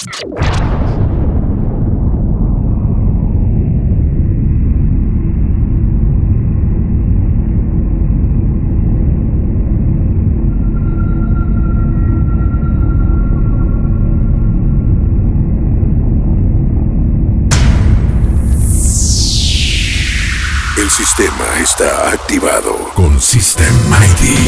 El sistema está activado con System Mighty.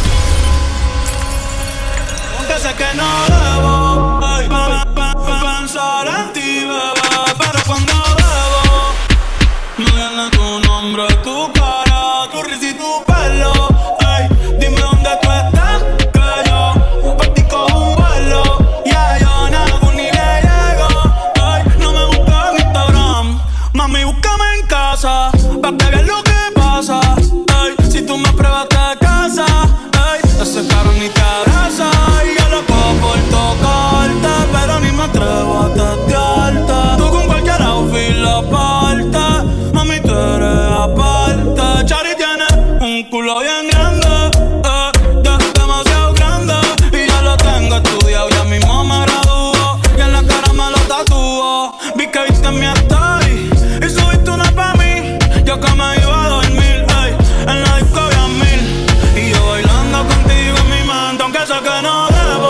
Aunque sé que no debo pensar en ti, bebé, pero cuando bebo me viene tu nombre, tu cara, tu risa y tu pelo. Ey, dime dónde tú estás, que yo por ti cojo un vuelo. Yeah, yo nago ni le llego. Ey, no me busques en Instagram, mami, búscame en casa, pa' que veas lo que pasa. Ey, si tú me pruebas te casas. Ey, ese carro ni te abraza. Y yo loco por tocarte, pero ni me atrevo a testearte. Tú con cualquier outfit la parte, mami, tú eres aparte. Chari tiene un culo bien grande, demasiado grande. Y ya lo tengo estudiado, ya mismo me graduó. Y en la cara me lo tatuó. Vi que viste mi story y subiste una pa' mí. Yo que me iba a dormir, ey, en la disco había 1000. Y yo bailando contigo en mi mente, aunque sé que no debo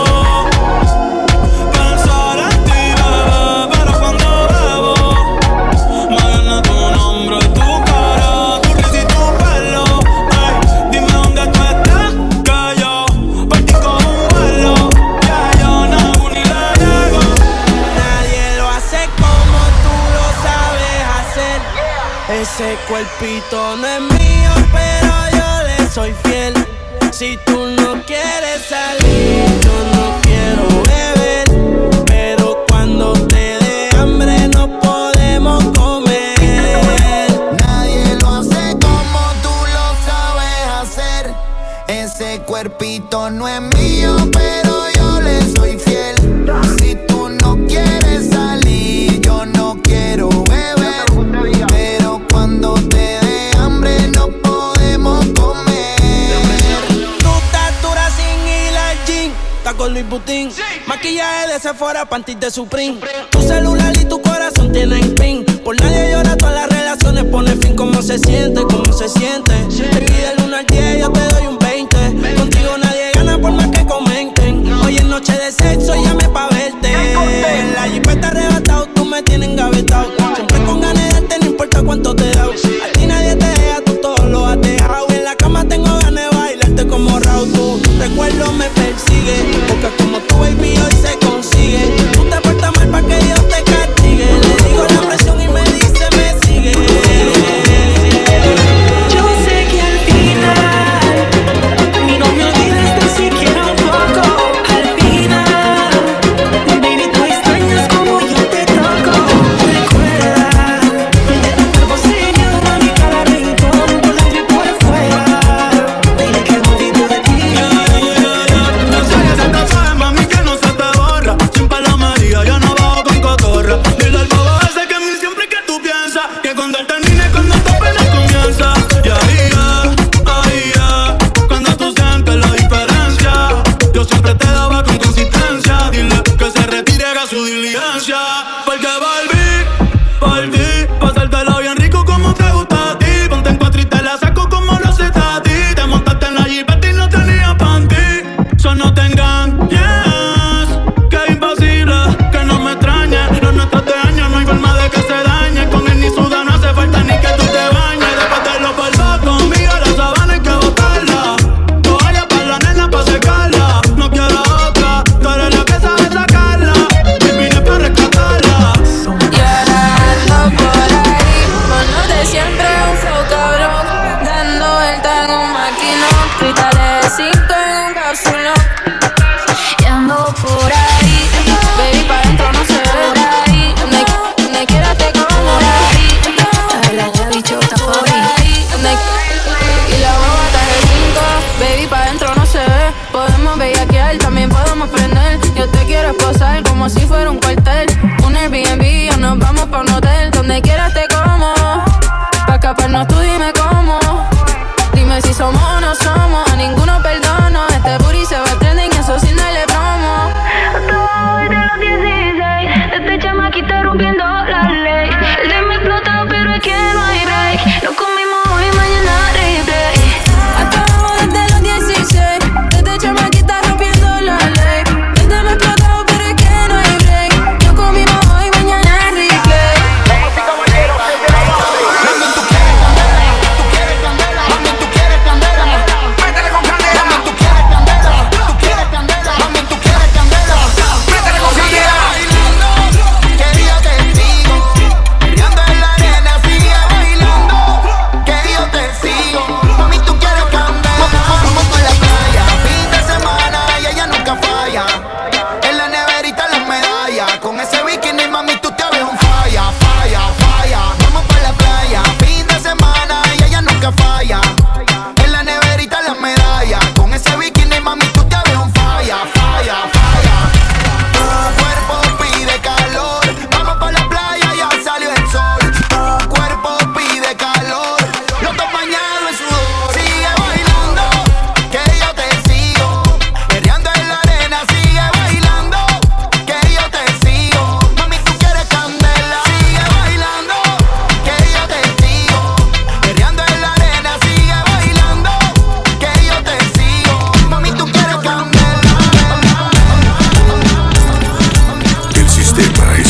pensar en ti, bebé, pero cuando bebo me viene tu nombre, tu cara, tu risa y tu pelo. Ey, dime dónde tú estás, que yo por ti cojo un vuelo. Ya yo nago ni le llego. Nadie lo hace como tú lo sabes hacer. Ese cuerpito no es mío, pero yo le soy fiel. Si tú no quieres salir, yo no quiero beber, pero cuando te dé hambre no podemos comer. Nadie lo hace como tú lo sabes hacer. Ese cuerpito no es mío, pero yo le soy fiel. Si tú no quieres salir, yo no quiero beber, pero cuando te dé hambre no podemos comer. Tú estás dura sin ir al gym, estás con Louis Vuitton, maquillaje de Sephora, panties de Supreme. Tu celular y tu corazón tienen pin. Por nadie llora, todas las relaciones pone fin. ¿Cómo se siente? ¿Cómo se siente? Te pide el 1 al 10, yo te doy un 20. Contigo nadie gana por más que comenten. Hoy es noche de sexo, llame pa' verte. En la jipeta arrebatado, tú me tienes engavetado. Siempre con ganas de darte, no importa cuánto te da. A ti nadie te deja, tú todo lo has dejado. En la cama tengo ganas de bailarte como Raúl. Tu recuerdo me persigue, porque como tu baby hoy se consigue. Tú te portas mal pa' que Dios te castigue. Le digo la presión y me dice me sigue. Yo sé que al fin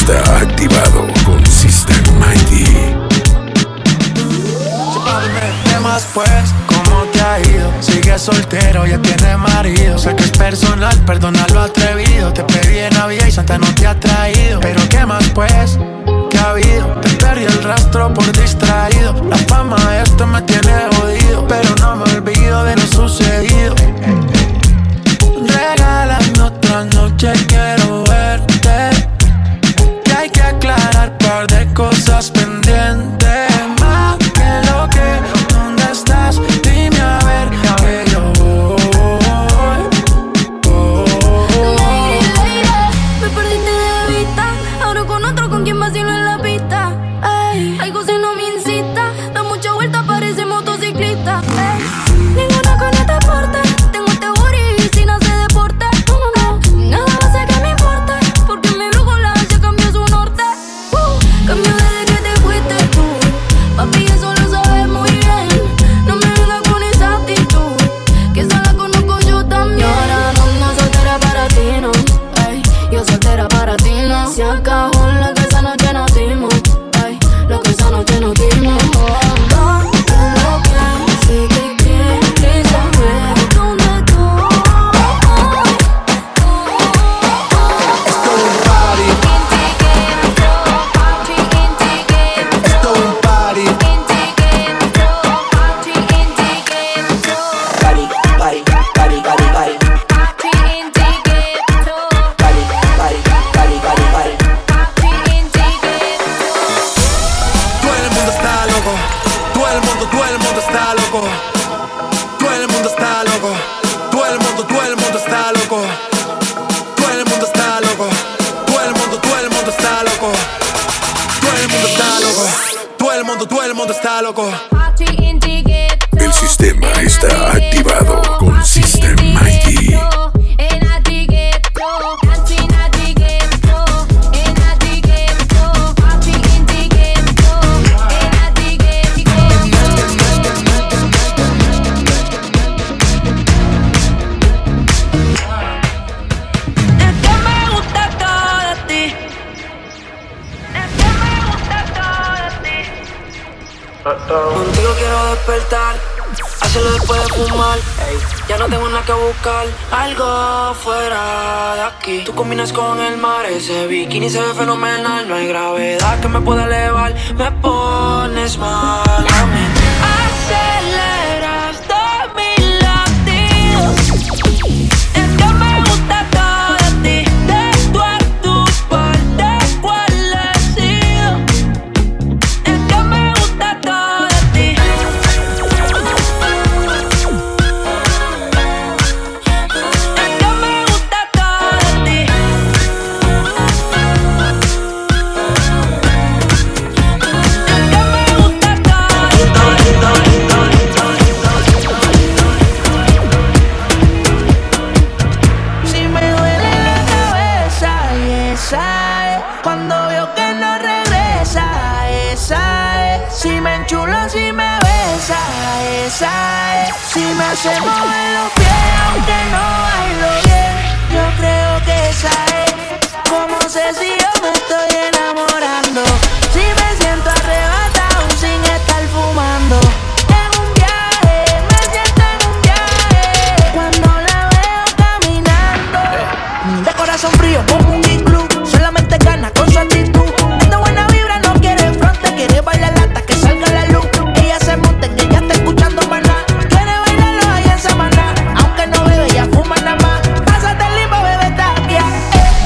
está activado con System Mighty. ¿Qué más pues? ¿Cómo te ha ido? Sigues soltero, ya tienes marido. Sé que es personal, perdona lo atrevido. Te pedí en Navidad y Santa no te ha traído. Pero ¿qué más pues? ¿Qué ha habido? Te perdí el rastro por distraído. La fama de esto me tiene jodido, pero no me olvido de lo sucedido. Regálame otra noche, quiero verte. Que hay que aclarar par de cosas pendientes. Más que lo que, ¿dónde estás? Dime a ver que yo voy. Me perdiste de vista. Ahora con otro, ¿con quién vacilo en la pista? Ey, algo si no me incita. Da mucha vuelta, parece motociclista. Ey, ninguna con este porte. Tengo este booty sin hacer deporte. No, nada va a ser que me importe. Porque mi brújula ya cambió su norte. Cambió desde que te fuiste tú. Papi, eso lo sabes muy bien. No me vengas con esa actitud, que esa la conozco yo también. Y ahora no soltera para ti, no. Ey, yo soltera para ti, no. Se acabó lo que esa noche nos dimos. Ey, lo que esa noche nos dimos. Todo lo que sé que quieres saber dónde estoy. Esto es un party. Esto es un party. Todo el mundo está loco. Todo el mundo está loco. Todo el mundo está loco. Todo el mundo está loco. Todo el mundo está loco. Todo el mundo está loco. Todo el mundo está loco. Todo el mundo está loco. El sistema está activado con System Mighty. Contigo quiero despertar, hacerlo después de fumar. Ey, ya no tengo nada que buscar, algo fuera de aquí. Tú combinas con el mar, ese bikini se ve fenomenal. No hay gravedad que me pueda elevar, me pones mal a mí. Aceleras todos mis latidos. Es que me gusta todo de ti, de tu a tu parte, cuál he sido. Es que me gusta todo de ti. Es que me gusta todo de ti. Si me duele la cabeza y esa es cuando veo que no regresa, esa es. Si me enchulo, si me besa, esa es. Si me hace mover los pies aunque no bailo bien, yo creo que esa es. ¿Cómo sé si yo me estoy enamorando? Si me siento arrebatado sin estar fumando. En un viaje, me siento en un viaje cuando la veo caminando. De corazón frío como un iglú, solamente gana con su actitud. Es de buena vibra, no quiere fronte, quiere bailar hasta que salga la luz. Ella se monta en ella, está escuchando maná. Quiere bailarlo ahí en Samaná, aunque no bebe, ella fuma nada más. Pásate el limbo, bebé, está aquí.